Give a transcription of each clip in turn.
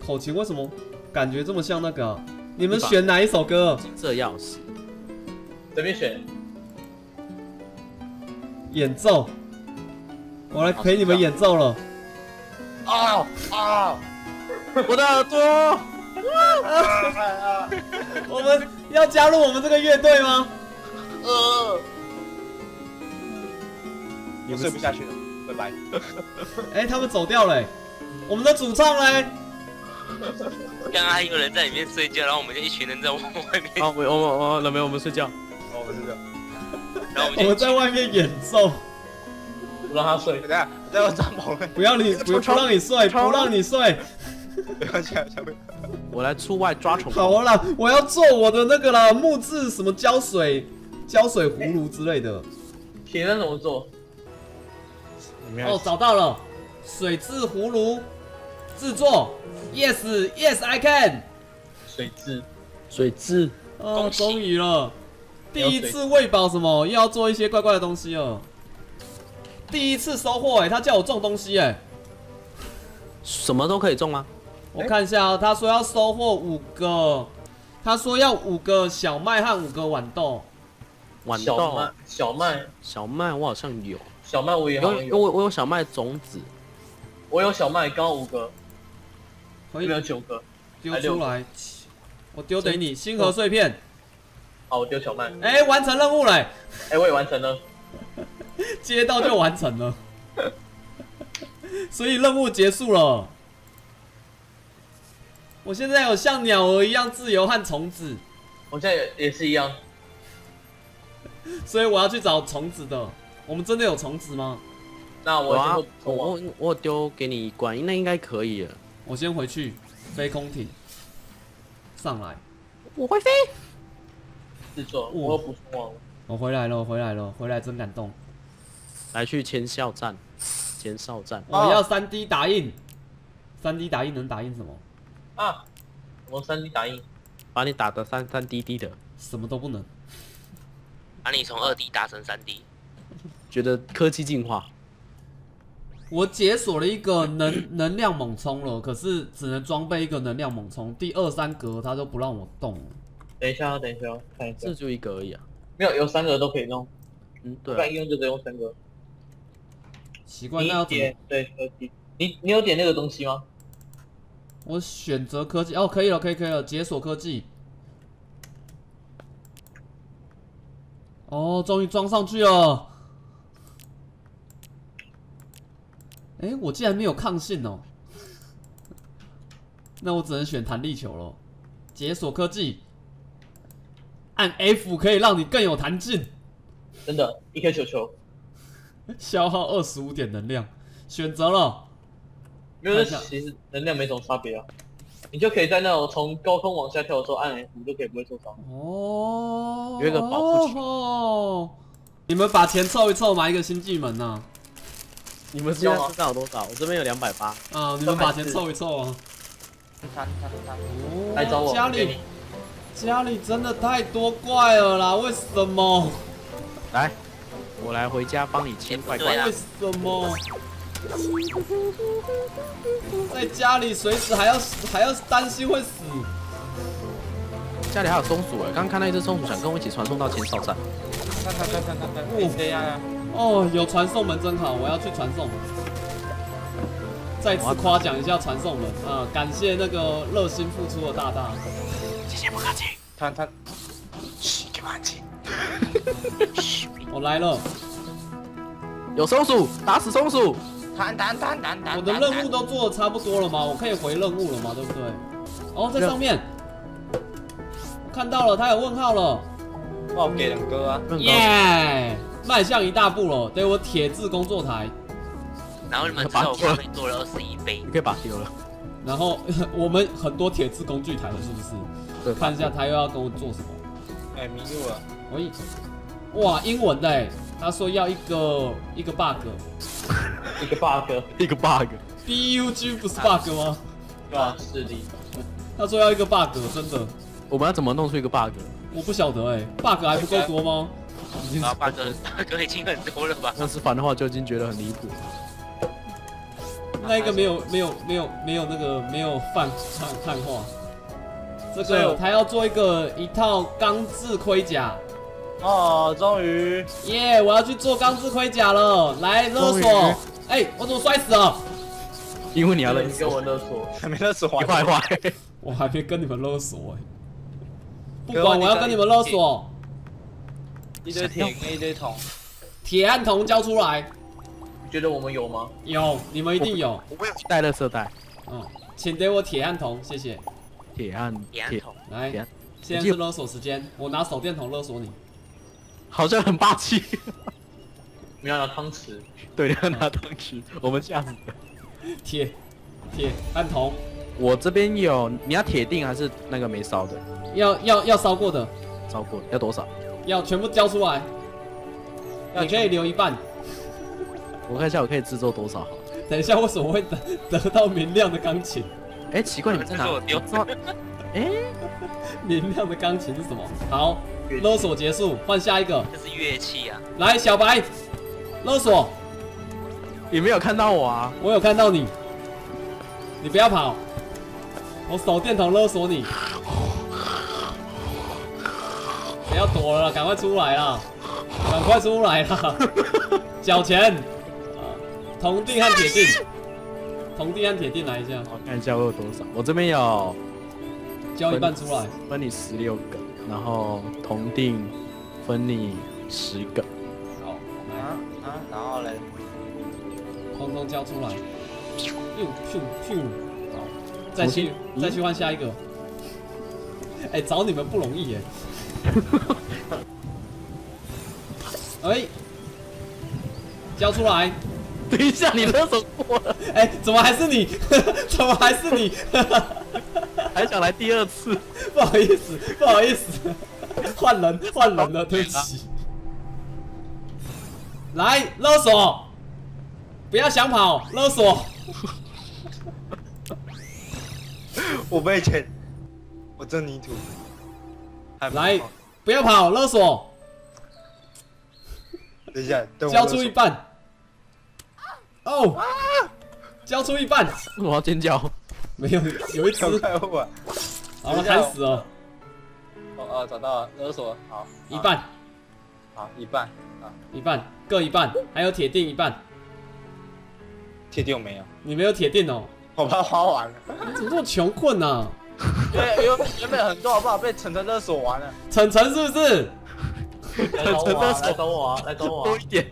口琴为什么感觉这么像那个啊？你们选哪一首歌？ 金色钥匙， 随便选。 演奏，我来陪你们演奏了。 啊啊！我的耳朵！ 我们要加入我们这个乐队吗？ 我睡不下去了，拜拜。 哎，他们走掉了，我们的主唱嘞？ 刚刚还有人在里面睡觉，然后我们就一群人在外面。 啊，我们睡觉。 哦，我是这样。 然后我们在外面演奏。 不让他睡，等下，在我帐篷里。 不让你睡，不让你睡。 不要下面。 我来出外抓虫。 好了，我要做我的那个啦，木质什么胶水葫芦之类的。 铁灯怎么做？ 哦，找到了，水质葫芦制作。Yes, I can。 水质。 哦，终于了，第一次喂饱什么，又要做一些怪怪的东西了。第一次收获他叫我种东西什么都可以种吗？ 我看一下啊，他说要收获5个，他说要5个小麦和5个豌豆。 豌豆、 小麦， 我好像有。 小麦我也好像有。 我有小麦种子。 我有小麦，刚好5个。 可以有9个。 丢出来，我丢给你星河碎片。 好，我丢小麦。 哎，完成任务了。 哎，我也完成了。 接到就完成了，所以任务结束了。我现在有像鸟儿一样自由和虫子， 我现在也是一样， 所以我要去找虫子的。我们真的有虫子吗？ 那我丢给你一罐，那应该可以了。 我先回去飞空艇上来， 我会飞。 制作，我有补充网了。 我回来了，回来真感动。 来去前哨站。 我要3D 打印，3D 打印能打印什么？ 啊，我 3D 打印， 把你打得3D 的， 什么都不能。 把你从2D 打成3D， 觉得科技进化。 我解锁了一个能量猛冲了，可是只能装备一个能量猛冲，第2、3格它都不让我动了。 等一下，看一下。 这就1个而已啊。 没有3个都可以弄。 对、 不然一用就得用3个。 奇怪，那要怎么？ 对，科技。你有点那个东西吗？ 我选择科技，哦，可以了，可以了，解锁科技。哦，终于装上去了。哎，我竟然没有抗性哦。那我只能选弹力球了。解锁科技，按 F 可以让你更有弹性。 真的，一颗球球。 消耗25点能量，选择了。 没有，其实能量没什么差别啊。你就可以在那种从高空往下跳的时候按 F，就可以不会受伤。 哦， 有一个保护群。 哦，你们把钱凑一凑，买一个星际门呐、啊。 你们现在身上有多少？我这边有280。 啊，你们把钱凑一凑啊。 来找我。 家里真的太多怪了啦，为什么？ 来。我来回家帮你清怪怪。 为什么？在家里随时还要担心会死。 家里还有松鼠哎，刚刚看到一只松鼠想跟我一起传送到前哨站。 哦，有传送门真好，我要去传送。再次夸奖一下传送门啊，感谢那个热心付出的大大。 谢谢不客气。 他， 嘘，给我安静。 我来了， 有松鼠，打死松鼠！ 我的任务都做的差不多了吗？我可以回任务了吗？对不对？哦，在上面，我看到了，他有问号了。 哦，给人哥啊！ 耶，迈向一大步了。对，我铁质工作台。 然后你们知道我刚才做了21杯， 你可以把它丢了。 然后我们很多铁质工具台了，是不是？ 对， 看一下他又要跟我做什么。 哎，迷路了。 哇，英文的哎，他说要一个 bug， 一个 bug，bug 不是 bug 吗？ 对啊，是的。 他说要一个 bug， 真的。 我们要怎么弄出一个 bug？ 我不晓得哎 ，bug 还不够多吗？ 啊 ，bug 已经很多了吧？ 要是反的话就已经觉得很离谱。 那个没有那个没有汉化。这个他要做一套钢制盔甲。 哦，终于耶！我要去做钢制盔甲了，来勒索。哎，我怎么摔死了？ 因为你要你跟我勒索， 还没勒索完，坏坏。 我还没跟你们勒索哎。不管我要跟你们勒索。 一堆铁跟一堆铜。 铁和铜交出来。 你觉得我们有吗？ 有，你们一定有。 我有带垃圾袋。 嗯，请给我铁和铜，谢谢。 铁和铜。 来，现在是勒索时间，我拿手电筒勒索你。 好像很霸气。 你要拿汤匙。 对，要拿汤匙。我们这样子。 铁和铜。 我这边有，你要铁锭还是那个没烧的？ 要烧过的。 烧过的要多少？ 要全部交出来。你可以留一半。 我看一下我可以制作多少好。 等一下，为什么会得到明亮的钢琴？ 哎，奇怪，你们在哪？哎， 明亮的钢琴是什么？好。勒索结束，换下一个。 这是乐器啊！ 来，小白，勒索。 你没有看到我啊？ 我有看到你。你不要跑，我手电筒勒索你。不要躲了，赶快出来啦！赶快出来啦！缴钱。铜锭和铁锭。铜锭和铁锭来一下。 我看一下我有多少。我这边有。 交一半出来。 分你16个。然后铜锭分你10个。 好，来然后嘞， 通通交出来。咻！好，再去换下一个。哎，找你们不容易耶。哎，交出来。 等一下，你勒索过了。 哎，怎么还是你？怎么还是你？ 还想来第2次？ 不好意思，换人了，对不起。来勒索，不要想跑，勒索。 我被钱，我挣泥土。 来，不要跑，勒索。 等一下， 交出一半。哦，交出一半。 我要尖叫。 没有，有一只。好了，砍死了。 哦，找到了，勒索，好， 一半。 好，一半，啊， 一半，各一半，还有铁锭一半。 铁锭我没有。 你没有铁锭哦。 我把它花完了。 你怎么这么穷困啊？ 对，原本很多好不好？被晨晨勒索完了。 晨晨是不是？ 来找我啊！ 多一点。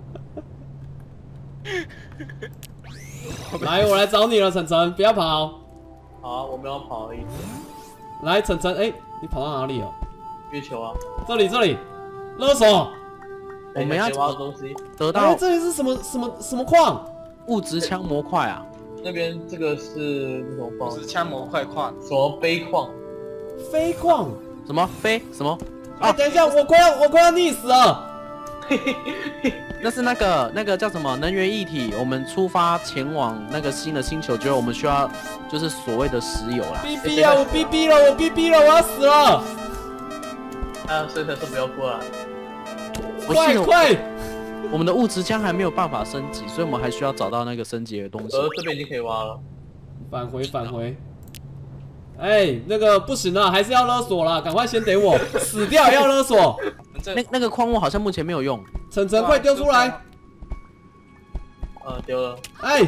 来，我来找你了，晨晨，不要跑。 好，我们要跑而已。 来，晨晨，哎，你跑到哪里了？ 月球啊！ 这里，勒索。 我们要挖东西， 得到。 哎，这里是什么矿？ 物质枪模块啊。 那边这个是什么矿？ 是枪模块矿。 什么飞矿？ 飞矿？ 什么飞？什么？ 哎，等一下，我快要溺死了。 那是那个叫什么能源液体？我们出发前往那个新的星球，觉得我们需要就是所谓的石油啦。 BB 啊，我 BB 了，我要死了。 啊，所以才说不要过来。 快！ 我们的物质枪还没有办法升级，所以我们还需要找到那个升级的东西。 这边已经可以挖了。 返回。哎，那个不行了，还是要勒索啦，赶快先给我死掉也要勒索。 那个矿物好像目前没有用。 晨晨，快丢出来！ 丢了。 哎，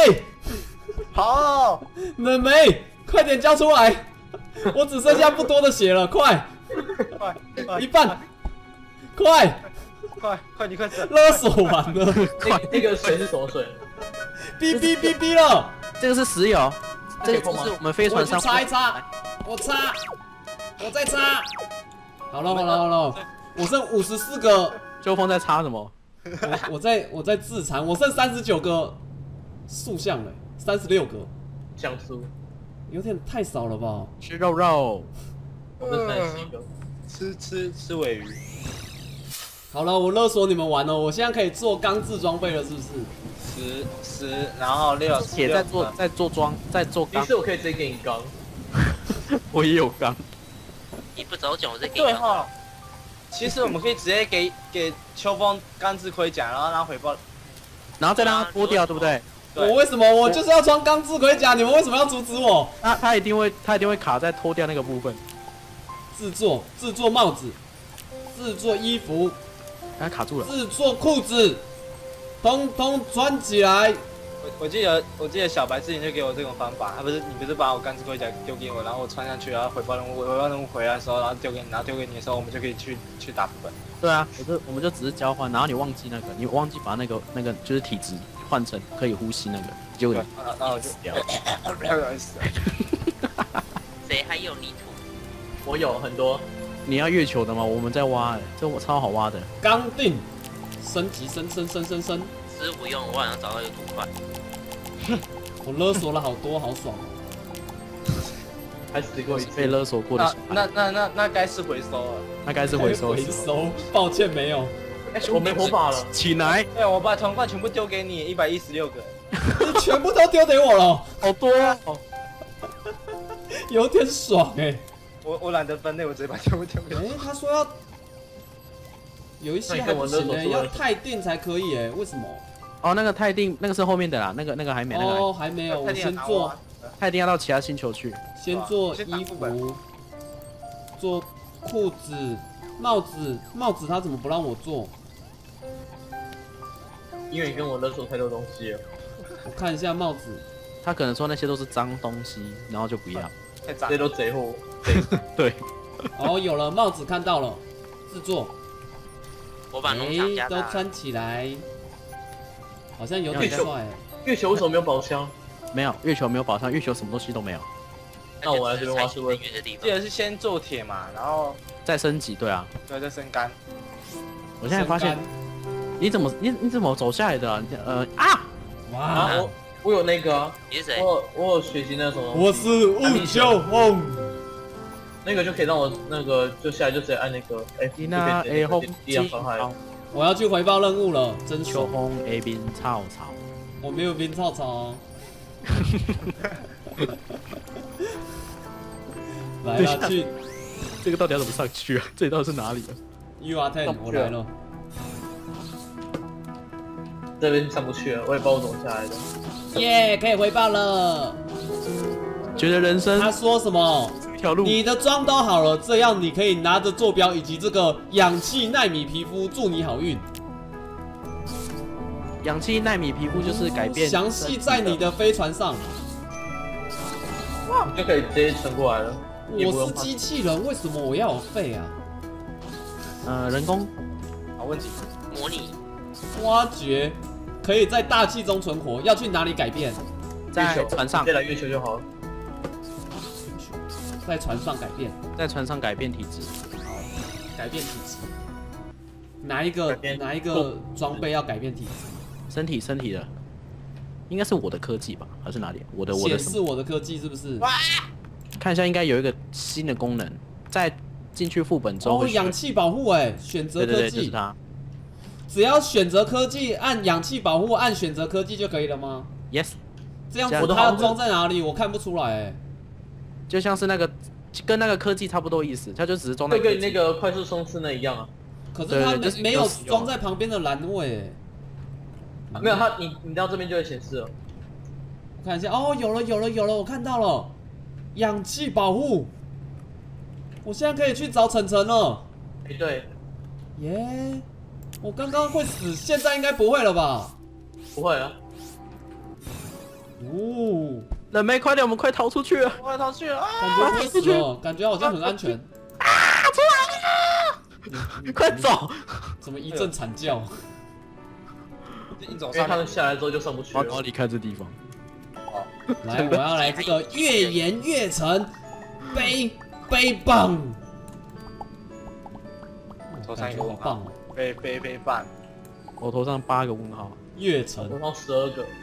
好， 冷梅，快点交出来！我只剩下不多的血了，快！一半，快！ 你快走！ 勒索完了， 那个水是什么水？ 哔了！ 这个是石油，这个是我们飞船上。 我擦一擦，我再擦。好了，我剩54个。 秋风在擦什么？ 我在自残，我剩39个塑像了，36个像素， 有点太少了吧？ 吃肉， 我剩37个。 吃尾鱼。 好了，我勒索你们完了，我现在可以做钢制装备了，是不是 ？10，然后6， 铁在做钢。 其实我可以直接给你钢。 我也有钢。 你不早讲，我再给你。 对哈。其实我们可以直接给秋风钢制盔甲，然后让他回报， 然后再让他脱掉，对不对？ 我为什么我就是要穿钢制盔甲？你们为什么要阻止我？ 他一定会卡在脱掉那个部分。 制作帽子，制作衣服， 他卡住了。 制作裤子，通通穿起来。 我记得小白之前就给我这种方法，你不是把我钢之盔甲丢给我，然后我穿上去，然后回报任务回来的时候，然后丢给你的时候，我们就可以去打副本。 对啊，我们就只是交换，然后你忘记把那个就是体质换成可以呼吸那个，结果然后我就死掉。 谁还有泥土？ 我有很多。 你要月球的吗？我们在挖，这我超好挖的。 刚定，升级升。 师傅用，我好像找到一个土块。 我勒索了好多，好爽。 还死过一次。 被勒索过的。 那该是回收了。 那该是回收。 抱歉没有。 我没火把了。 起来！ 哎，我把团冠全部丢给你，116个。 你全部都丢给我了， 好多哦。 有点爽哎。 我懒得分类，我直接把全部丢给你。 他说要有一些还不行哎，要太定才可以哎，为什么？ 哦，那个太定，那个是后面的啦，那个还没， 哦，还没有，我先做。 太定要到其他星球去。 先做衣服，做裤子、帽子他怎么不让我做？ 因为你跟我勒索太多东西了。 我看一下帽子， 他可能说那些都是脏东西，然后就不要。 这些都贼货。 对。 哦，有了帽子，看到了，制作。 我把农场加大。 都穿起来，好像有点帅。 月球为什么没有宝箱？ 没有，月球没有宝箱，月球什么东西都没有。 那我来这边挖是问。 记得是先做铁嘛，然后再升级，对啊。 对，再生干。 我现在发现，你怎么走下来的？ 哇！ 我有那个啊。 你是谁？ 我有学习那什么。 我是雾秋红。 那个就可以让我那个就下来就直接按那个 F 就可以力量伤害。 我要去回报任务了，真秋红 A 冰草草。 我没有冰草草。来了，去。 这个到底要怎么上去啊？这里到底是哪里啊 ？You are 10，我来了。 这边上不去了，我也不知道我怎么下来的。 耶，可以回报了。 觉得人生他说什么？你的妆都好了，这样你可以拿着坐标以及这个氧气奈米皮肤，祝你好运。 氧气奈米皮肤就是改变。 详细在你的飞船上。 你就可以直接乘过来了。 我是机器人，为什么我要有肺啊？ 人工。 好问题。 模拟。 挖掘，可以在大气中存活，要去哪里改变？ 在船上。 再来月球就好了。 在船上改变， 在船上改变体质。 好，改变体质。哪一个装备要改变体质？ 身体的，应该是我的科技吧？还是哪里？我的显示我的科技是不是？ 看一下，应该有一个新的功能，在进去副本之后。 氧气保护哎，选择科技。 就是它。 只要选择科技，按氧气保护，按选择科技就可以了吗 ？Yes。 这样子它要装在哪里？我看不出来哎。 就像是那个跟那个科技差不多意思，它就只是装在。 跟那个快速冲刺那一样啊。 可是它没有装在旁边的栏位。 没有它，你到这边就会显示了。 我看一下，哦，有了，我看到了，氧气保护。我现在可以去找晨晨了。 哎，对。 耶，我刚刚会死，现在应该不会了吧？ 不会啊。 哦。 人没快点，我们快逃出去了！ 快逃去了！ 感觉不会死了，感觉好像很安全。 出来了！快走！ 怎么一阵惨叫？ 因为他们下来之后就上不去了。 我要离开这地方。 来，我要来这个越演越沉背棒。 头上一个问号。 棒背棒。 我头上8个问号。 越沉。 头上12个。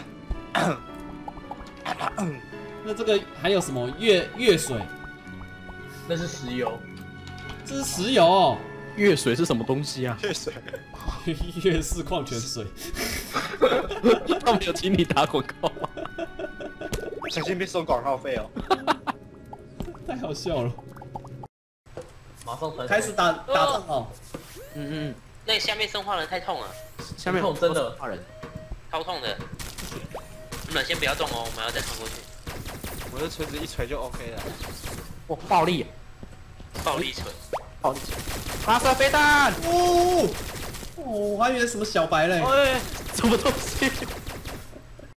那这个还有什么月水？ 那是石油。 这是石油哦。 月水是什么东西啊？ 月水。 月式矿泉水。 他们有请你打广告吗？ 小心被收广告费哦。 太好笑了。 马上开始打仗哦。 那下面生化人太痛了。 下面痛真的。 超痛的。 你们先不要动哦，我们要再穿过去。 我的锤子一锤就 OK 了。 哇，暴力， 暴力锤， 暴力，发射飞弹， 哦，我还以为什么小白嘞。 什么东西？